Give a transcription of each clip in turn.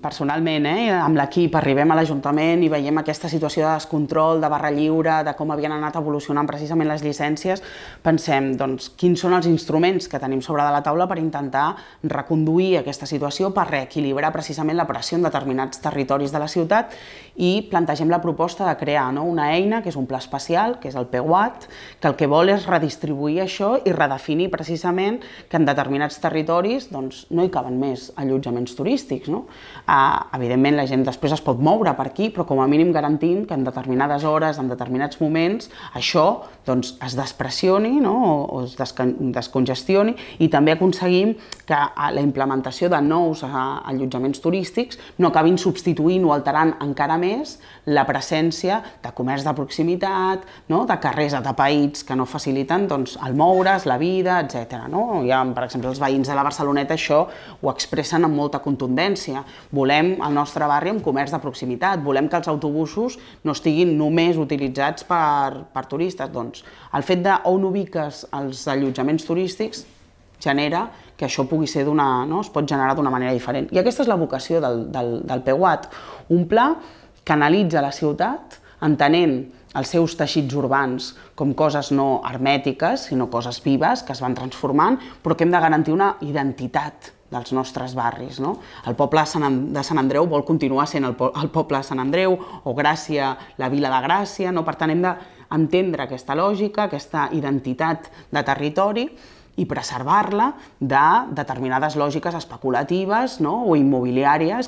personalment, amb l'equip, arribem a l'Ajuntament i veiem aquesta situació de descontrol, de barra lliure, de com havien anat evolucionant precisament les llicències, pensem, doncs, quins són els instruments que tenim sobre de la taula per intentar reconduir aquesta situació, per reequilibrar precisament la pressió en determinats territoris de la ciutat, i plantegem la proposta de crear una eina, que és un pla especial, que és el PWAT, que el que vol és redistribuir això i redefinir precisament que en determinats territoris no hi caben més allotjaments turístics. Evidentment la gent després es pot moure per aquí, però com a mínim garantim que en determinades hores, en determinats moments, això es despressioni o es descongestioni, i també aconseguim que la implementació de nous allotjaments turístics no acabin substituint o alterant encara més la presència de comerç de proximitat, de carrers atapeïts que no faciliten el moure's, la vida, etc. Per exemple, els veïns de la Barceloneta això ho expressen amb molta contundència. Volem el nostre barri amb comerç de proximitat, volem que els autobusos no estiguin només utilitzats per turistes. Doncs el fet d'on ubiques els allotjaments turístics genera que això pugui ser es pot generar d'una manera diferent. I aquesta és la vocació del PWAT, un pla que analitza la ciutat entenent els seus teixits urbans com coses no hermètiques, sinó coses vives que es van transformant, però que hem de garantir una identitat dels nostres barris. El poble de Sant Andreu vol continuar sent el poble de Sant Andreu, o Gràcia, la vila de Gràcia. Per tant, hem d'entendre aquesta lògica, aquesta identitat de territori, i preservar-la de determinades lògiques especulatives o immobiliàries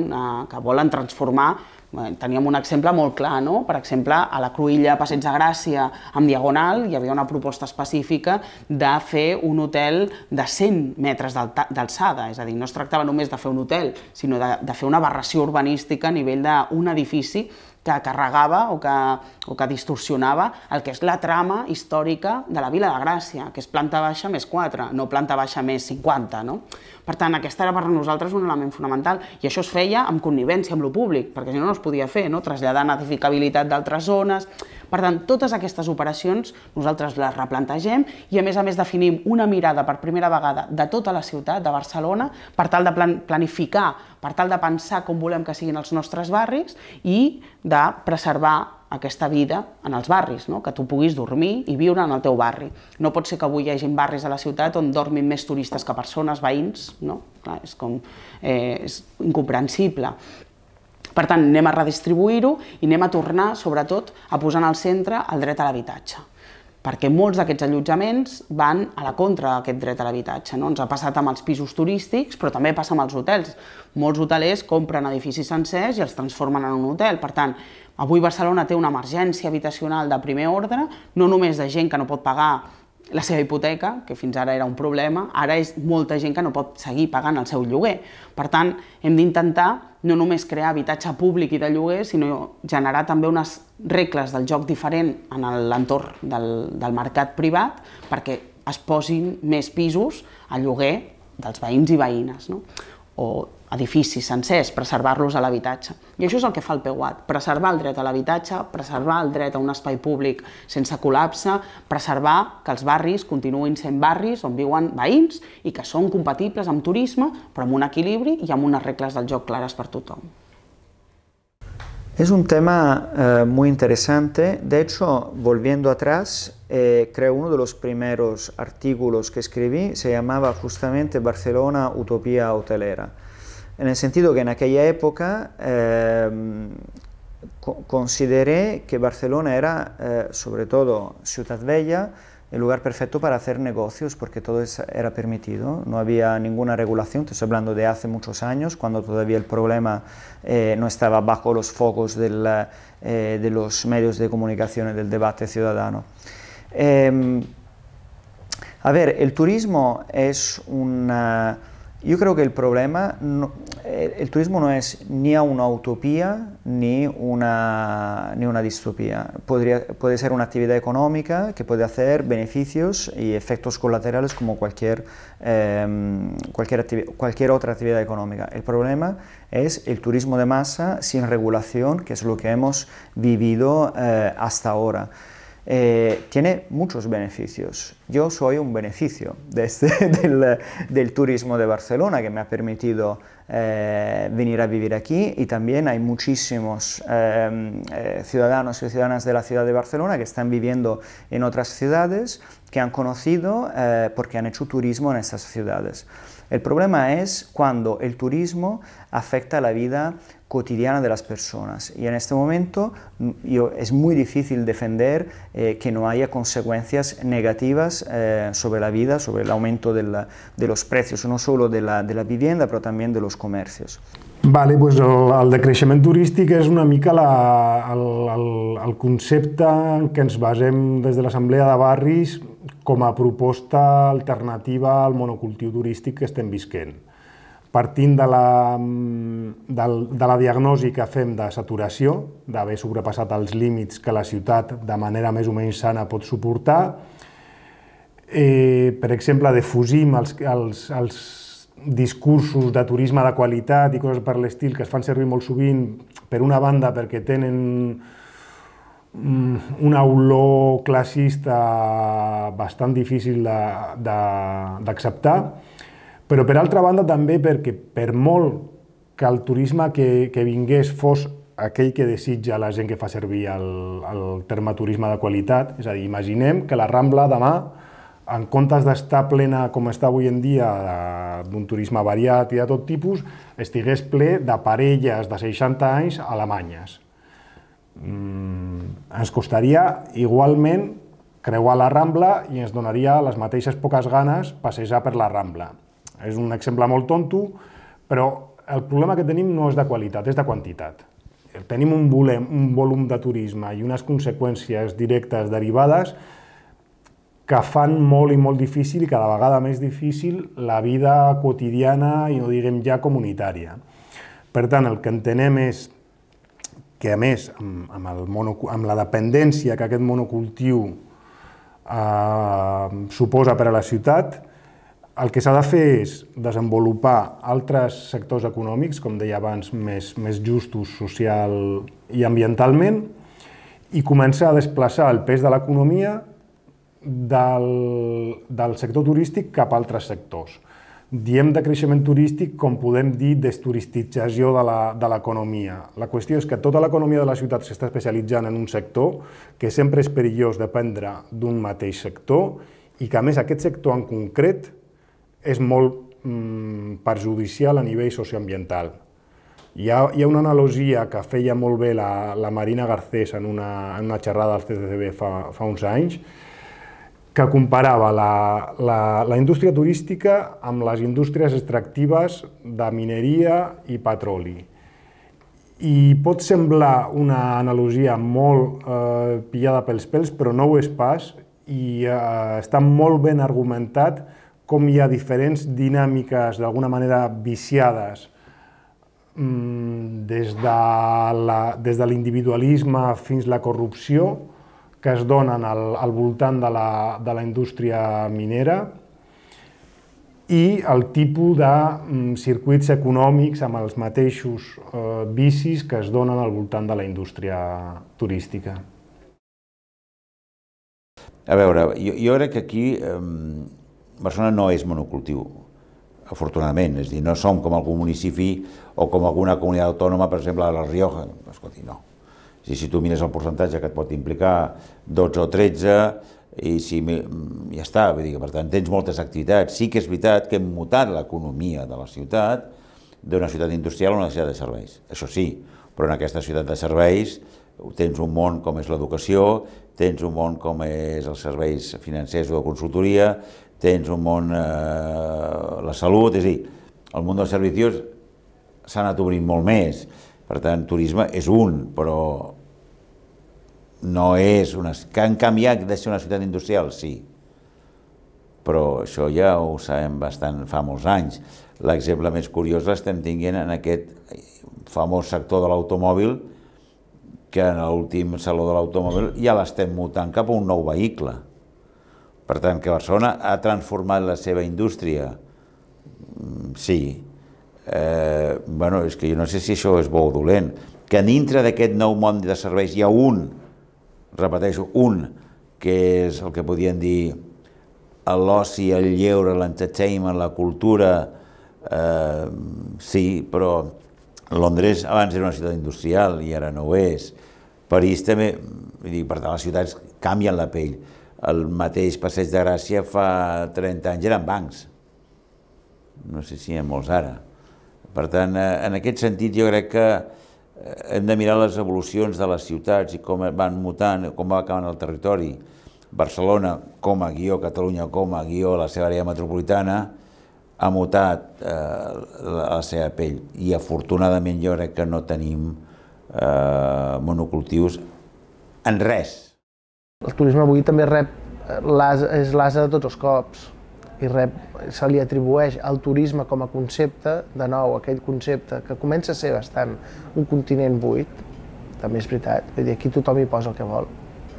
que volen transformar. Teníem un exemple molt clar, per exemple, a la Cruïlla, Passeig de Gràcia, amb Diagonal, hi havia una proposta específica de fer un hotel de 100 metres d'alçada, és a dir, no es tractava només de fer un hotel, sinó de fer una aberració urbanística a nivell d'un edifici que carregava o que distorsionava el que és la trama històrica de la vila de Gràcia, que és planta baixa més 4, no planta baixa més 50. Per tant, aquesta era per nosaltres un element fonamental, i això es feia amb connivència amb el públic, perquè si no, no es podia fer, traslladant edificabilitat d'altres zones. Per tant, totes aquestes operacions nosaltres les replantegem i a més definim una mirada per primera vegada de tota la ciutat de Barcelona per tal de planificar, per tal de pensar com volem que siguin els nostres barris i de preservar aquesta vida en els barris, que tu puguis dormir i viure en el teu barri. No pot ser que avui hi hagi barris a la ciutat on dormin més turistes que persones, veïns, és incomprensible. Per tant, anem a redistribuir-ho i anem a tornar, sobretot, a posar en el centre el dret a l'habitatge, perquè molts d'aquests allotjaments van a la contra d'aquest dret a l'habitatge. Ens ha passat amb els pisos turístics, però també passa amb els hotels. Molts hotelers compren edificis sencers i els transformen en un hotel. Per tant, avui Barcelona té una emergència habitacional de primer ordre, no només de gent que no pot pagar la seva hipoteca, que fins ara era un problema, ara és molta gent que no pot seguir pagant el seu lloguer. Per tant, hem d'intentar no només crear habitatge públic i de lloguer, sinó generar també unes regles del joc diferent en l'entorn del mercat privat perquè es posin més pisos a lloguer dels veïns i veïnes, o edificis sencers, preservar-los a l'habitatge. I això és el que fa el PWAT, preservar el dret a l'habitatge, preservar el dret a un espai públic sense col·lapse, preservar que els barris continuïn sent barris on viuen veïns i que són compatibles amb turisme, però amb un equilibri i amb unes regles del joc clares per tothom. Es un tema muy interesante. De hecho, volviendo atrás, creo uno de los primeros artículos que escribí se llamaba justamente Barcelona, utopía hotelera. En el sentido que en aquella época consideré que Barcelona era, sobre todo Ciutat Vella, el lugar perfecto para hacer negocios porque todo era permitido, no había ninguna regulación. Estoy hablando de hace muchos años, cuando todavía el problema no estaba bajo los focos de los medios de comunicación y del debate ciudadano. A ver, el turismo es una... Yo creo que el problema, el turismo no es ni una utopía ni una distopía. Puede ser una actividad económica que puede hacer beneficios y efectos colaterales como cualquier otra actividad económica. El problema es el turismo de masa sin regulación, que es lo que hemos vivido hasta ahora. tiene muchos beneficios. Yo soy un beneficio del turismo de Barcelona, que me ha permitido venir a vivir aquí, y también hay muchísimos ciudadanos y ciudadanas de la ciudad de Barcelona que están viviendo en otras ciudades, que han conocido porque han hecho turismo en estas ciudades. El problema es cuando el turismo afecta la vida cotidiana de las personas, y en este momento es muy difícil defender que no haya consecuencias negativas sobre la vida, sobre el aumento de los precios, no solo de la vivienda, però també de los comercios. Vale, pues el decreixement turístic és una mica el concepte en què ens basem des de l'Assemblea de Barris com a proposta alternativa al monocultiu turístic que estem visquent. Partint de la diagnosi que fem de saturació, d'haver sobrepassat els límits que la ciutat de manera més o menys sana pot suportar, per exemple, defugim els discursos de turisme de qualitat i coses per l'estil que es fan servir molt sovint, per una banda perquè tenen una olor classista bastant difícil d'acceptar, però per altra banda també perquè per molt que el turisme que vingués fos aquell que desitja la gent que fa servir el terme turisme de qualitat, és a dir, imaginem que la Rambla demà, en comptes d'estar plena com està avui en dia d'un turisme variat i de tot tipus, estigués ple de parelles de 60 anys alemanyes. Ens costaria igualment creuar la Rambla i ens donaria les mateixes poques ganes passejar per la Rambla. És un exemple molt tonto, però el problema que tenim no és de qualitat, és de quantitat. Tenim un volum de turisme i unes conseqüències directes derivades que fan molt i molt difícil, i cada vegada més difícil, la vida quotidiana i no diguem ja comunitària. Per tant, el que entenem és que, a més, amb la dependència que aquest monocultiu suposa per a la ciutat, el que s'ha de fer és desenvolupar altres sectors econòmics, com deia abans, més justos social i ambientalment, i començar a desplaçar el pes de l'economia del sector turístic cap a altres sectors. Diem de creixement turístic com podem dir desturistització de l'economia. La qüestió és que tota l'economia de la ciutat s'està especialitzant en un sector, que sempre és perillós dependre d'un mateix sector, i que a més aquest sector en concret és molt perjudicial a nivell socioambiental. Hi ha una analogia que feia molt bé la Marina Garcés en una xerrada al CCCB fa uns anys, que comparava la indústria turística amb les indústries extractives de mineria i petroli. I pot semblar una analogia molt pillada pels pèls, però no ho és pas, i està molt ben argumentat com hi ha diferents dinàmiques d'alguna manera viciades des de l'individualisme fins a la corrupció que es donen al voltant de la indústria minera i el tipus de circuits econòmics amb els mateixos vicis que es donen al voltant de la indústria turística. A veure, jo crec que aquí Barcelona no és monocultiu, afortunadament, és a dir, no som com algun municipi o com alguna comunitat autònoma, per exemple, a La Rioja. Escolti, no. Si tu mires el percentatge que et pot implicar 12 o 13, i ja està, vull dir que per tant tens moltes activitats. Sí que és veritat que hem mutat l'economia de la ciutat d'una ciutat industrial a una ciutat de serveis, això sí, però en aquesta ciutat de serveis tens un món com és l'educació, tens un món com és els serveis financers o de consultoria, tens un món, la salut, és a dir, el món dels servicios s'ha anat obrint molt més, per tant, turisme és un, però no és una... Que han canviat de ser una ciutat industrial, sí, però això ja ho sabem bastant fa molts anys. L'exemple més curiós l'estem tinguent en aquest famós sector de l'automòbil, que en l'últim saló de l'automòbil ja l'estem mutant cap a un nou vehicle. Per tant, que Barcelona ha transformat la seva indústria, sí. Bueno, és que jo no sé si això és bo o dolent. Que dintre d'aquest nou món de serveis hi ha un, repeteixo, un, que és el que podien dir l'oci, el lleure, l'entertainment, la cultura, sí, però Londres abans era una ciutat industrial i ara no ho és. París també, per tant, les ciutats canvien la pell. El mateix Passeig de Gràcia fa 30 anys eren bancs. No sé si hi ha molts ara. Per tant, en aquest sentit jo crec que hem de mirar les evolucions de les ciutats i com van mutant, com va acabant el territori. Barcelona, com a guió, Catalunya, com a guió, la seva àrea metropolitana, ha mutat la seva pell. I afortunadament jo crec que no tenim monocultius en res. El turisme avui també és l'ase de tots els cops i se li atribueix al turisme com a concepte, de nou, aquell concepte que comença a ser bastant un continent buit, també és veritat, vull dir, aquí tothom hi posa el que vol.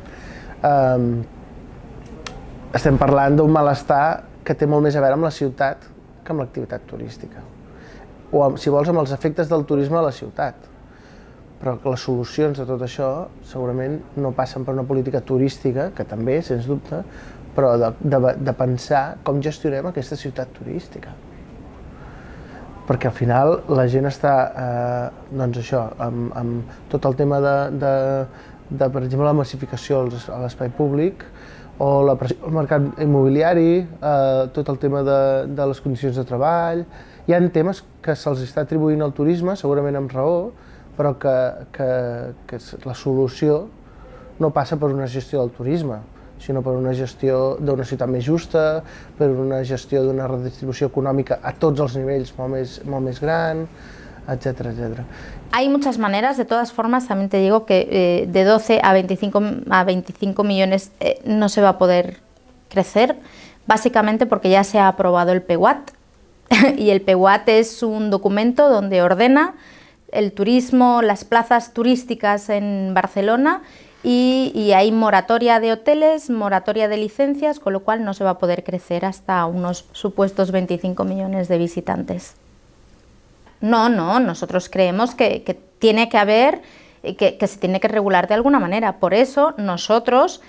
Estem parlant d'un malestar que té molt més a veure amb la ciutat que amb l'activitat turística, o, si vols, amb els efectes del turisme a la ciutat. Però les solucions de tot això segurament no passen per una política turística, que també, sens dubte, però de pensar com gestionem aquesta ciutat turística. Perquè al final la gent està, doncs això, amb tot el tema de per exemple, la massificació a l'espai públic, o la pressió al mercat immobiliari, tot el tema de les condicions de treball. Hi ha temes que se'ls està atribuint al turisme, segurament amb raó, però que la solució no passa per una gestió del turisme, sinó per una gestió d'una ciutat més justa, per una gestió d'una redistribució econòmica a tots els nivells molt més gran, etcétera, etcétera. Hay muchas maneras, de todas formas también te digo que de 12 a 25 millones no se va a poder crecer, básicamente porque ya se ha aprobado el PWAT, y el PWAT es un documento donde ordena el turismo, las plazas turísticas en Barcelona, y hay moratoria de hoteles, moratoria de licencias, con lo cual no se va a poder crecer hasta unos supuestos 25 millones de visitantes. No, nosotros creemos que tiene que haber, que se tiene que regular de alguna manera. Por eso nosotros,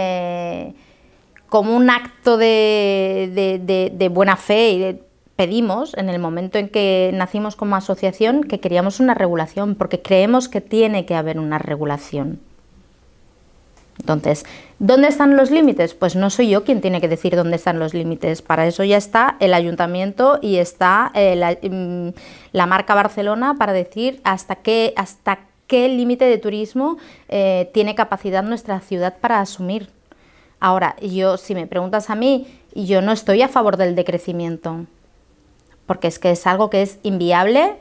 como un acto de buena fe, pedimos, en el momento en que nacimos como asociación, que queríamos una regulación, porque creemos que tiene que haber una regulación. Entonces, ¿dónde están los límites? Pues no soy yo quien tiene que decir dónde están los límites. Para eso ya está el ayuntamiento y está la marca Barcelona para decir hasta qué límite de turismo tiene capacidad nuestra ciudad para asumir. Ahora, si me preguntas a mí, yo no estoy a favor del decrecimiento, porque es que es algo que es inviable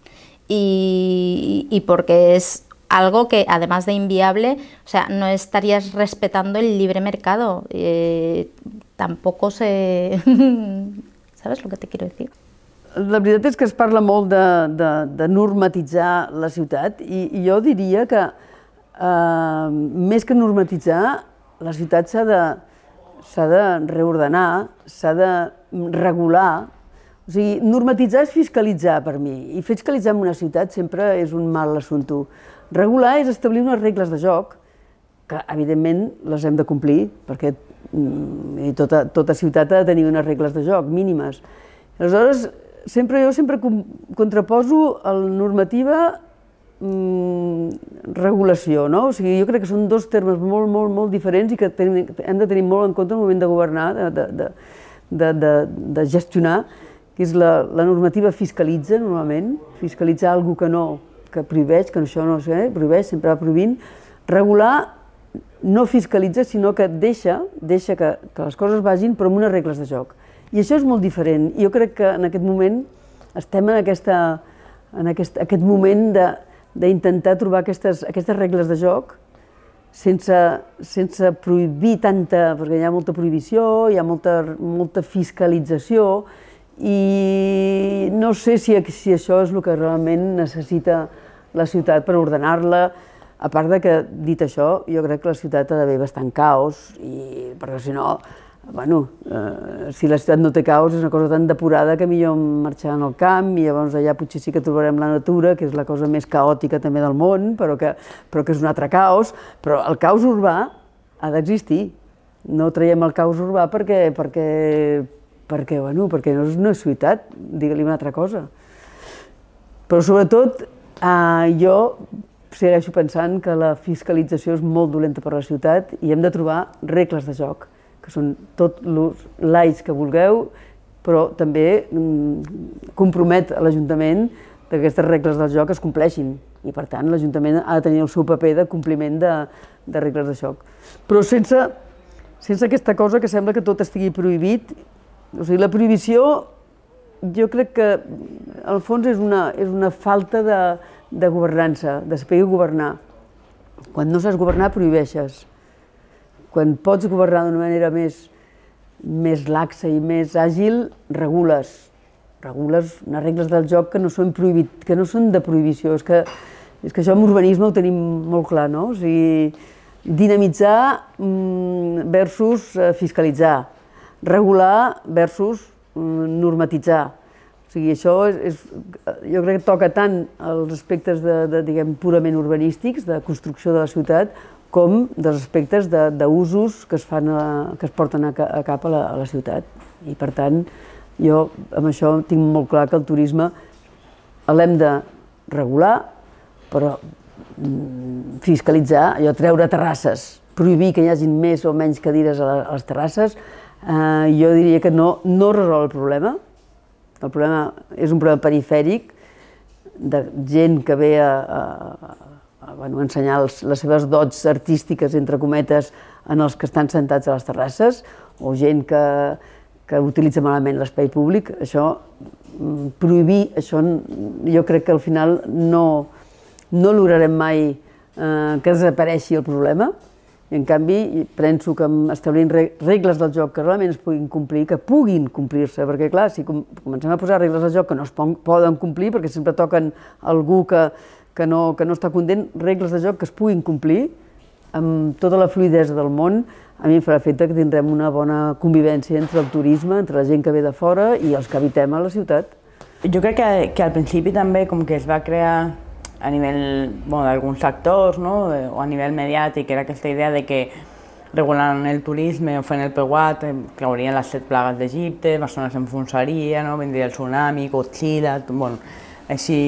y porque es algo que, además de inviable, o sea, no estarías respetando el libre mercado. Tampoco se... ¿Sabes lo que te quiero decir? La veritat és que es parla molt de normatitzar la ciutat i jo diria que més que normatitzar, la ciutat s'ha de reordenar, s'ha de regular. O sigui, normatitzar és fiscalitzar per mi, i fiscalitzar en una ciutat sempre és un mal assumpte. Regular és establir unes regles de joc, que evidentment les hem de complir, perquè tota ciutat ha de tenir unes regles de joc mínimes. Aleshores, jo sempre contraposo la normativa regulació, no? O sigui, jo crec que són dos termes molt diferents i que hem de tenir molt en compte al moment de governar, de gestionar, que és la normativa fiscalitza, normalment, fiscalitzar alguna cosa que prohibeix, que això no sé, prohibeix, sempre va prohibint. Regular no fiscalitza, sinó que deixa que les coses vagin, però amb unes regles de joc. I això és molt diferent. Jo crec que en aquest moment estem en aquest moment d'intentar trobar aquestes regles de joc sense prohibir tanta, perquè hi ha molta prohibició, hi ha molta fiscalització, i no sé si això és el que realment necessita la ciutat per ordenar-la, a part de que, dit això, jo crec que la ciutat ha d'haver bastant caos, perquè si no, si la ciutat no té caos és una cosa tan depurada que millor marxar al camp i llavors allà potser sí que trobarem la natura, que és la cosa més caòtica també del món, però que és un altre caos. Però el caos urbà ha d'existir. No traiem el caos urbà perquè no és una ciutat, digue-li una altra cosa. Però sobretot jo segueixo pensant que la fiscalització és molt dolenta per a la ciutat i hem de trobar regles de joc, que són tot els laics que vulgueu, però també compromet a l'Ajuntament que aquestes regles del joc es compleixin i, per tant, l'Ajuntament ha de tenir el seu paper de compliment de regles de joc. Però sense aquesta cosa que sembla que tot estigui prohibit. O sigui, la prohibició jo crec que al fons és una falta de governança, de saber governar. Quan no saps governar, prohibeixes. Quan pots governar d'una manera més laxa i més àgil, regules. Regules unes regles del joc que no són de prohibició. És que això en urbanisme ho tenim molt clar, no? O sigui, dinamitzar versus fiscalitzar, regular versus normatitzar. O sigui, això jo crec que toca tant els aspectes diguem, purament urbanístics, de construcció de la ciutat, com dels aspectes d'usos que es porten a cap a la ciutat. I, per tant, jo amb això tinc molt clar que el turisme l'hem de regular, però fiscalitzar, allò, treure terrasses, prohibir que hi hagin més o menys cadires a les terrasses, jo diria que no resol el problema. El problema és un problema perifèric de gent que ve a ensenyar les seves dots artístiques, entre cometes, en els que estan sentats a les terrasses, o gent que utilitza malament l'espai públic. Això, prohibir això, jo crec que al final no lograrem mai que desapareixi el problema. I, en canvi, penso que establint regles del joc que realment es puguin complir, que puguin complir-se, perquè, clar, si comencem a posar regles del joc que no es poden complir, perquè sempre toquen algú que no està content, regles de joc que es puguin complir, amb tota la fluïdesa del món, a mi em farà efecte que tindrem una bona convivència entre el turisme, entre la gent que ve de fora i els que habitem a la ciutat. Jo crec que al principi també com que es va crear a nivell d'alguns sectors o a nivell mediàtic era aquesta idea de que regulant el turisme o fent el PWAT caurien les 7 plagues d'Egipte, Barcelona s'enfonsaria, vindria el tsunami, Godzilla, així.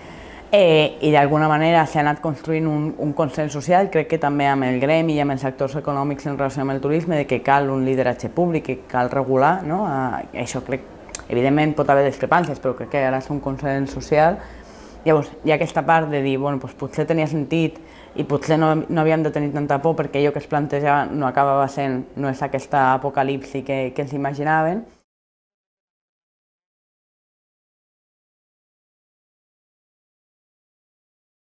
I d'alguna manera s'ha anat construint un consens social, crec que també amb el gremi i amb els sectors econòmics en relació amb el turisme, de que cal un lideratge públic, que cal regular. Això crec, evidentment pot haver discrepàncies, però crec que ara és un consens social. Llavors, hi ha aquesta part de dir, potser tenia sentit i potser no havíem de tenir tanta por perquè allò que es plantejava no acabava sent, no és aquesta apocalipsi que ens imaginaven.